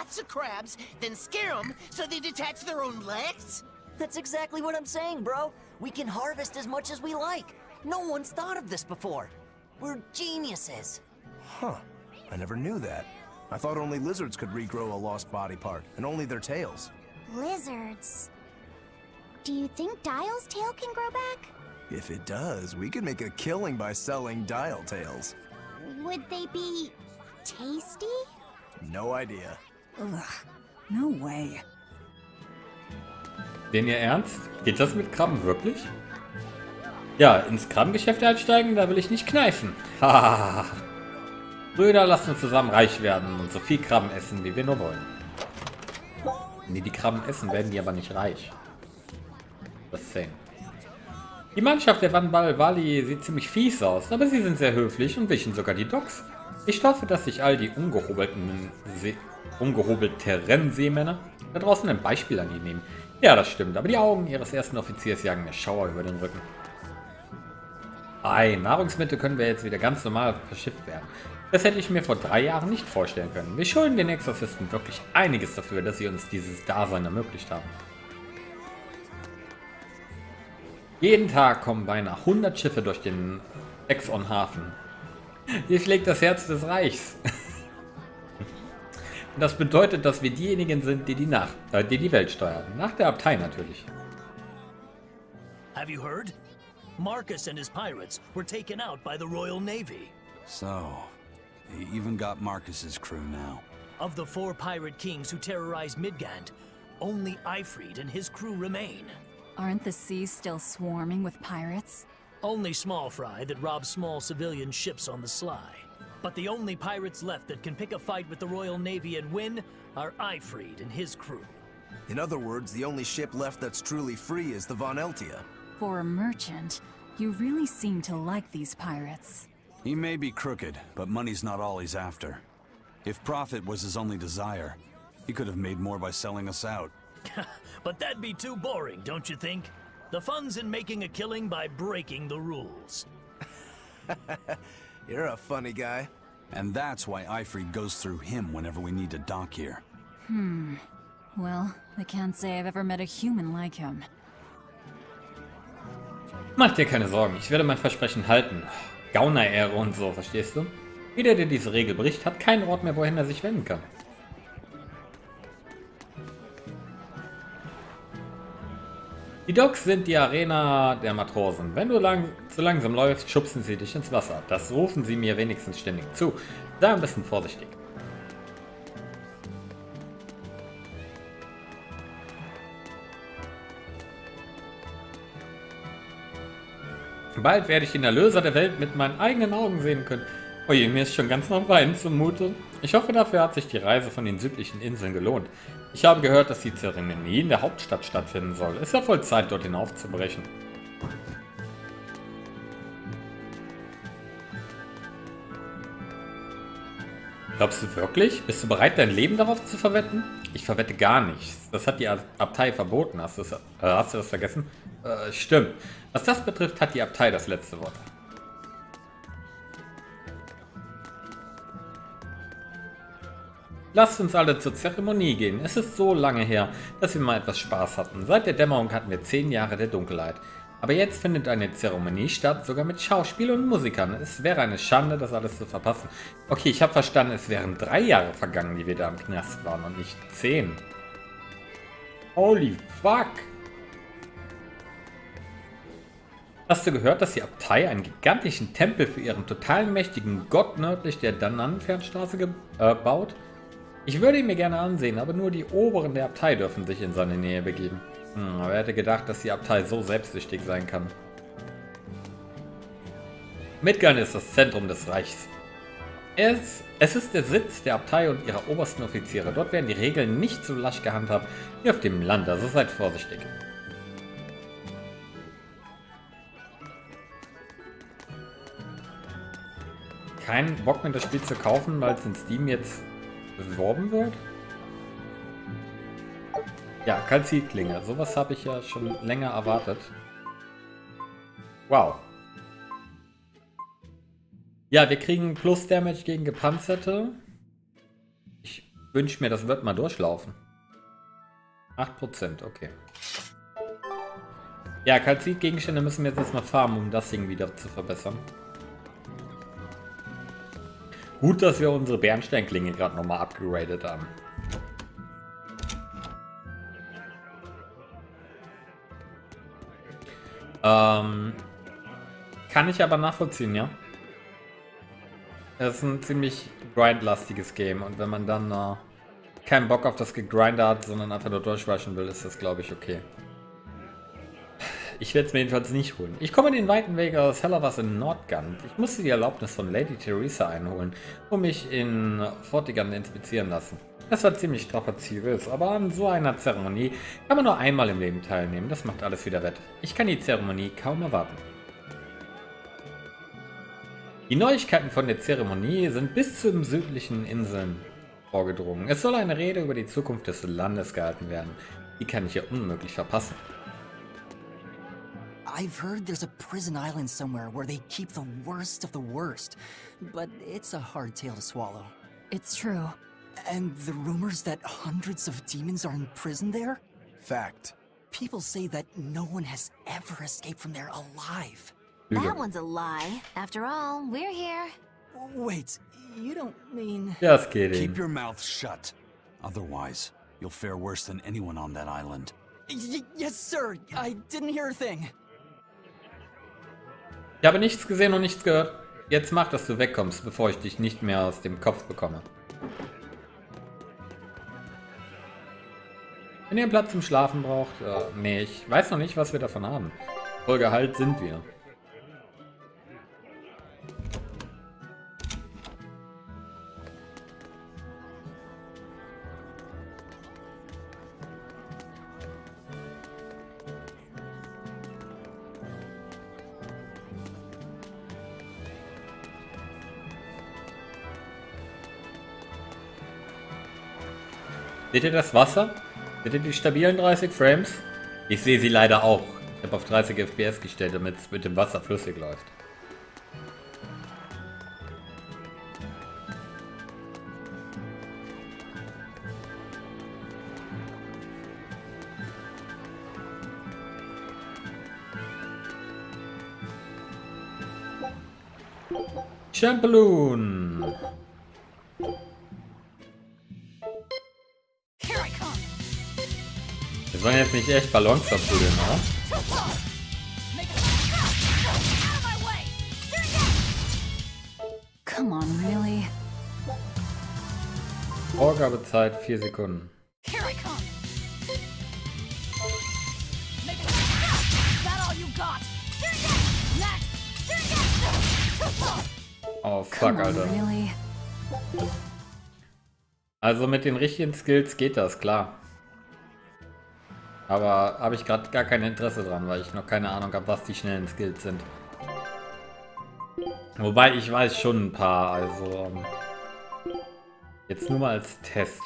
lots of crabs, then scare them so they detach their own legs? That's exactly what I'm saying, bro. We can harvest as much as we like. No one's thought of this before. We're geniuses. Huh. I never knew that. I thought only lizards could regrow a lost body part, and only their tails. Lizards. Do you think Dial's tail can grow back? If it does, we could make a killing by selling dial tails. Would they be tasty? No idea. Ugh, no way. Den ihr ernst? Geht das mit Krabben wirklich? Ja, ins Krabbengeschäft einsteigen, da will ich nicht kneifen. Hahaha. Brüder, lasst uns zusammen reich werden und so viel Krabben essen, wie wir nur wollen. Wenn die Krabben essen, werden die aber nicht reich. Das sehen. Die Mannschaft der Wanbal Wali sieht ziemlich fies aus, aber sie sind sehr höflich und wischen sogar die Docks. Ich hoffe, dass sich all die ungehobelteren Seemänner da draußen ein Beispiel an ihnen nehmen. Ja, das stimmt, aber die Augen ihres ersten Offiziers jagen mir Schauer über den Rücken. Ei, Nahrungsmittel können wir jetzt wieder ganz normal verschifft werden. Das hätte ich mir vor 3 Jahren nicht vorstellen können. Wir schulden den Exorzisten wirklich einiges dafür, dass sie uns dieses Dasein ermöglicht haben. Jeden Tag kommen beinahe 100 Schiffe durch den Exxon-Hafen. Hier schlägt das Herz des Reichs. Und das bedeutet, dass wir diejenigen sind, die die Welt steuern. Nach der Abtei natürlich. Have you heard? Marcus and his pirates were taken out by the Royal Navy. So, they even got Marcus's crew now. Of the 4 pirate kings who terrorized Midgand, only Ifrid and his crew remain. Aren't the seas still swarming with pirates? Only small fry that rob small civilian ships on the sly. But the only pirates left that can pick a fight with the Royal Navy and win are Ifrid and his crew. In other words, the only ship left that's truly free is the Von Eltia. For a merchant, you really seem to like these pirates. He may be crooked, but money's not all he's after. If profit was his only desire, he could have made more by selling us out. But that'd be too boring, don't you think? The fun's in making a killing by breaking the rules. You're a funny guy. And that's why Ifrid goes through him whenever we need to dock here. Well, I can't say I've ever met a human like him. Mach dir keine Sorgen, ich werde mein Versprechen halten. Gaunerehre und so, verstehst du? Jeder, der diese Regel bricht, hat keinen Ort mehr, wohin er sich wenden kann. Die Docks sind die Arena der Matrosen. Wenn du zu langsam läufst, schubsen sie dich ins Wasser. Das rufen sie mir wenigstens ständig zu. Sei ein bisschen vorsichtig. Bald werde ich den Erlöser der Welt mit meinen eigenen Augen sehen können. Oje, mir ist schon ganz nach Weinen zumute. Ich hoffe, dafür hat sich die Reise von den südlichen Inseln gelohnt. Ich habe gehört, dass die Zeremonie in der Hauptstadt stattfinden soll. Es wird wohl Zeit, dorthin aufzubrechen. Glaubst du wirklich? Bist du bereit, dein Leben darauf zu verwetten? Ich verwette gar nichts. Das hat die Abtei verboten. Hast du das vergessen? Stimmt. Was das betrifft, hat die Abtei das letzte Wort. Lasst uns alle zur Zeremonie gehen. Es ist so lange her, dass wir mal etwas Spaß hatten. Seit der Dämmerung hatten wir 10 Jahre der Dunkelheit. Aber jetzt findet eine Zeremonie statt, sogar mit Schauspiel und Musikern. Es wäre eine Schande, das alles zu verpassen. Okay, ich habe verstanden, es wären 3 Jahre vergangen, die wir da im Knast waren und nicht 10. Holy fuck! Hast du gehört, dass die Abtei einen gigantischen Tempel für ihren total mächtigen Gott nördlich der Danan-Fernstraße baut? Ich würde ihn mir gerne ansehen, aber nur die Oberen der Abtei dürfen sich in seine Nähe begeben. Aber er hätte gedacht, dass die Abtei so selbstsüchtig sein kann. Midgard ist das Zentrum des Reichs. Es ist der Sitz der Abtei und ihrer obersten Offiziere. Dort werden die Regeln nicht so lasch gehandhabt wie auf dem Land, also seid vorsichtig. Keinen Bock mehr das Spiel zu kaufen, weil es in Steam jetzt beworben wird? Ja, Kalzitlinge. Sowas habe ich ja schon länger erwartet. Wow. Ja, wir kriegen Plus Damage gegen Gepanzerte. Ich wünsche mir, das wird mal durchlaufen. 8%, okay. Ja, Kalzit-Gegenstände müssen wir jetzt erstmal farmen, um das Ding wieder zu verbessern. Gut, dass wir unsere Bernsteinklinge gerade nochmal upgeradet haben. Kann ich aber nachvollziehen, ja. Es ist ein ziemlich grindlastiges Game und wenn man dann keinen Bock auf das Gegrind hat, sondern einfach nur durchrushen will, ist das, glaube ich, okay. Ich werde es mir jedenfalls nicht holen. Ich komme den weiten Weg aus Hellerwas in Nordgand. Ich musste die Erlaubnis von Lady Theresa einholen, um mich in Vortigern inspizieren lassen. Das war ziemlich strapaziös, aber an so einer Zeremonie kann man nur einmal im Leben teilnehmen. Das macht alles wieder wett. Ich kann die Zeremonie kaum erwarten. Die Neuigkeiten von der Zeremonie sind bis zu den südlichen Inseln vorgedrungen. Es soll eine Rede über die Zukunft des Landes gehalten werden. Die kann ich ja unmöglich verpassen. I've heard there's a prison island somewhere where they keep the worst of the worst, but it's a hard tale to swallow. It's true. And the rumors that hundreds of demons are in prison there? Fact. People say that no one has ever escaped from there alive. That one's a lie. After all, we're here. Wait, you don't mean... Just kidding. Keep your mouth shut. Otherwise, you'll fare worse than anyone on that island. Yes, sir. I didn't hear a thing. Ich habe nichts gesehen und nichts gehört. Jetzt mach, dass du wegkommst, bevor ich dich nicht mehr aus dem Kopf bekomme. Wenn ihr Platz zum Schlafen braucht, nee, ich weiß noch nicht, was wir davon haben. Voll Gehalt sind wir. Seht ihr das Wasser? Seht ihr die stabilen 30 Frames? Ich sehe sie leider auch. Ich habe auf 30 FPS gestellt, damit es mit dem Wasser flüssig läuft. Champion! Wir sollen jetzt nicht echt Ballons verprügeln, oder? Come on, really? Vorgabezeit 4 Sekunden. Oh fuck, Alter. Also mit den richtigen Skills geht das, klar. Aber habe ich gerade gar kein Interesse dran, weil ich noch keine Ahnung habe, was die schnellen Skills sind. Wobei ich weiß schon ein paar, also jetzt nur mal als Test.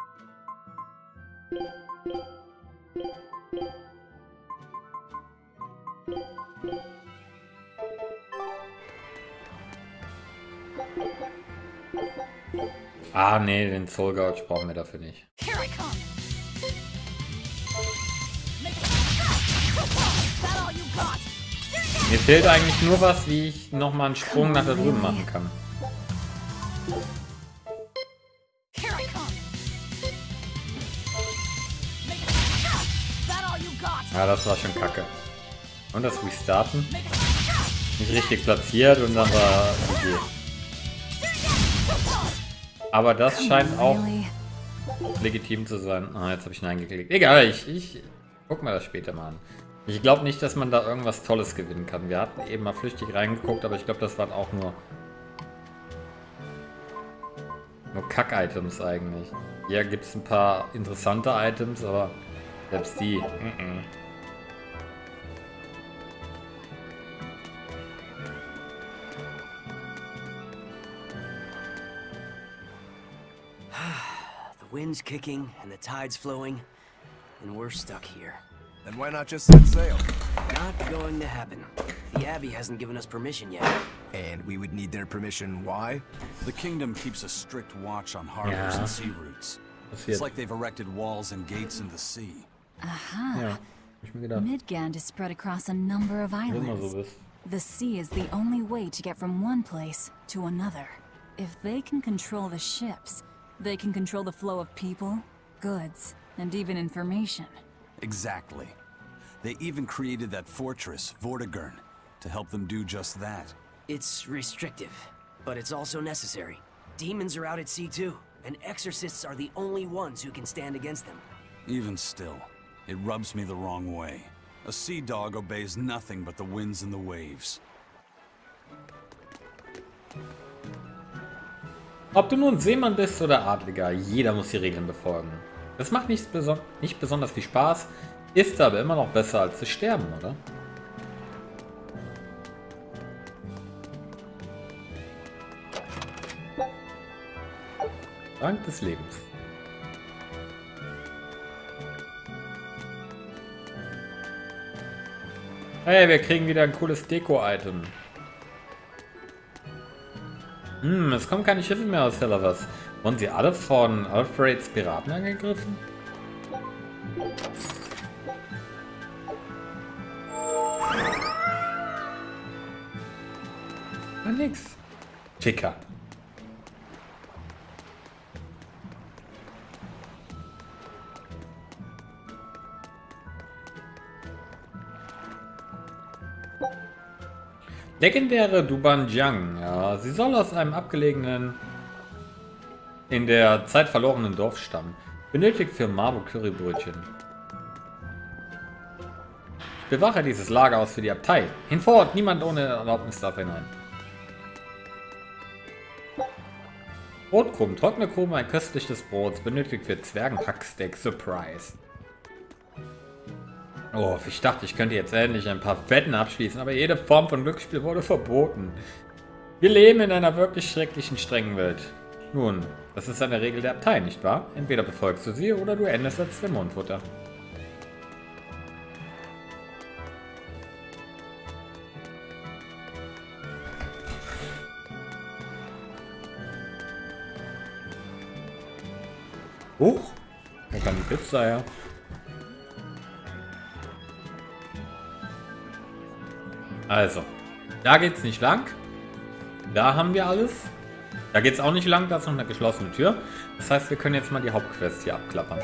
Ah nee, den Soul Gouge brauchen wir dafür nicht. Mir fehlt eigentlich nur was, wie ich nochmal einen Sprung nach da drüben machen kann. Ja, das war schon kacke. Und das Restarten? Nicht richtig platziert und dann war GG. Aber das scheint auch legitim zu sein. Ah, jetzt habe ich Nein geklickt. Egal, ich guck mal das später mal an. Ich glaube nicht, dass man da irgendwas Tolles gewinnen kann. Wir hatten eben mal flüchtig reingeguckt, aber ich glaube, das waren auch nur Kack-Items eigentlich. Hier gibt es ein paar interessante Items, aber selbst die. The wind's kicking and the tide's flowing, and we're stuck here. Then why not just set sail? Not going to happen. The Abbey hasn't given us permission yet. And we would need their permission. Why? The kingdom keeps a strict watch on harbors and sea routes. It's like they've erected walls and gates in the sea. Aha. Ja, hab ich mir gedacht. Midgand is spread across a number of Wenn man islands. so ist. The sea is the only way to get from one place to another. If they can control the ships, they can control the flow of people, goods, and even information. Exactly. They even created that fortress, Vortigern, to help them do just that. It's restrictive, but it's also necessary. Demons are out at sea too, and exorcists are the only ones who can stand against them. Even still, it rubs me the wrong way. A sea dog obeys nothing but the winds and the waves. Ob du nun Seemann bist oder Adliger, jeder muss die Regeln befolgen. Das macht nicht besonders viel Spaß, ist aber immer noch besser als zu sterben, oder? Dank des Lebens. Hey, wir kriegen wieder ein cooles Deko-Item. Es kommen keine Schiffe mehr aus Hellavas. Wurden sie alle von Alfreds Piraten angegriffen? Na nix. Ticker. Legendäre Dubanjiang, ja, sie soll aus einem abgelegenen, in der Zeit verlorenen Dorf stammen. Benötigt für Marbo Currybrötchen. Ich bewache dieses Lagerhaus für die Abtei. Hinfort, niemand ohne Erlaubnis darf hinein. Brotkrumen, trockene Krumen, ein köstliches Brot, benötigt für Zwergenhacksteak Surprise. Oh, ich dachte, ich könnte jetzt endlich ein paar Wetten abschließen, aber jede Form von Glücksspiel wurde verboten. Wir leben in einer wirklich schrecklichen, strengen Welt. Nun, das ist eine Regel der Abtei, nicht wahr? Entweder befolgst du sie oder du endest als Dämonenfutter. Huch, da kam die Pizza her. Also, da geht's nicht lang. Da haben wir alles. Da geht's auch nicht lang, da ist noch eine geschlossene Tür. Das heißt, wir können jetzt mal die Hauptquest hier abklappern.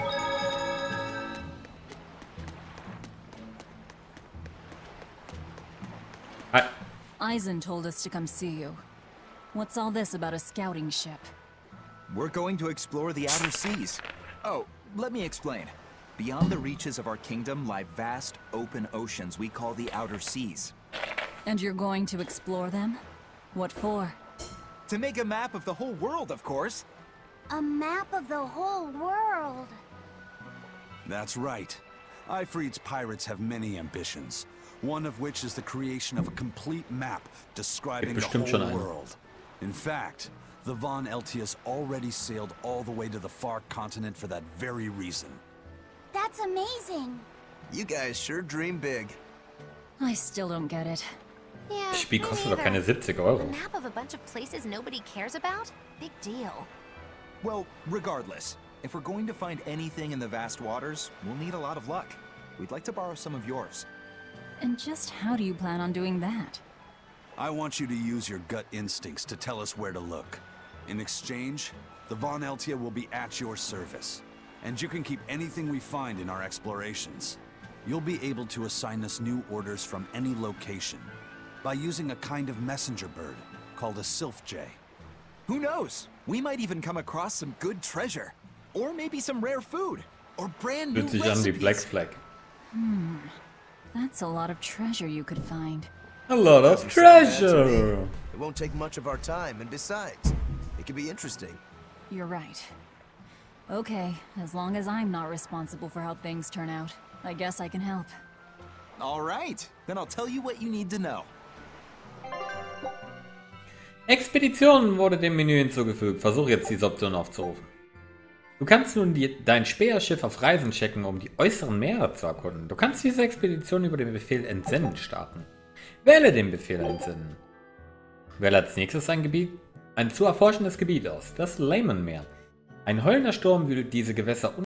Hi. Eisen told us to come see you. What's all this about a scouting ship? We're going to explore the outer seas. Oh, let me explain. Beyond the reaches of our kingdom lie vast, open oceans we call the outer seas. And you're going to explore them? What for? To make a map of the whole world, of course. A map of the whole world. That's right. Ifreed's pirates have many ambitions, one of which is the creation of a complete map describing the whole world. In fact, the Von Eltius already sailed all the way to the far continent for that very reason. That's amazing. You guys sure dream big. I still don't get it. Yeah, Das Spiel me kostet doch neither. keine 70 Euro. A map of a bunch of places nobody cares about? Big deal. Well, regardless, if we're going to find anything in the vast waters, we'll need a lot of luck. We'd like to borrow some of yours. And just how do you plan on doing that? I want you to use your gut instincts to tell us where to look. In exchange, the Von Eltia will be at your service, and you can keep anything we find in our explorations. You'll be able to assign us new orders from any location by using a kind of messenger bird called a Sylph Jay. Who knows? We might even come across some good treasure. Or maybe some rare food. Or brand new Fühlt sich an wie Black recipes. Flag. That's a lot of treasure you could find. A lot of treasure! It won't take much of our time, and besides, it could be interesting. You're right. Okay, as long as I'm not responsible for how things turn out, I guess I can help. All right, then I'll tell you what you need to know. Expeditionen wurde dem Menü hinzugefügt. Versuche jetzt diese Option aufzurufen. Du kannst nun dein Späherschiff auf Reisen checken, um die äußeren Meere zu erkunden. Du kannst diese Expedition über den Befehl Entsenden starten. Wähle den Befehl einsenden. Wähle als nächstes ein zu erforschendes Gebiet aus, das Lehman-Meer. Ein heulender Sturm wühlt diese Gewässer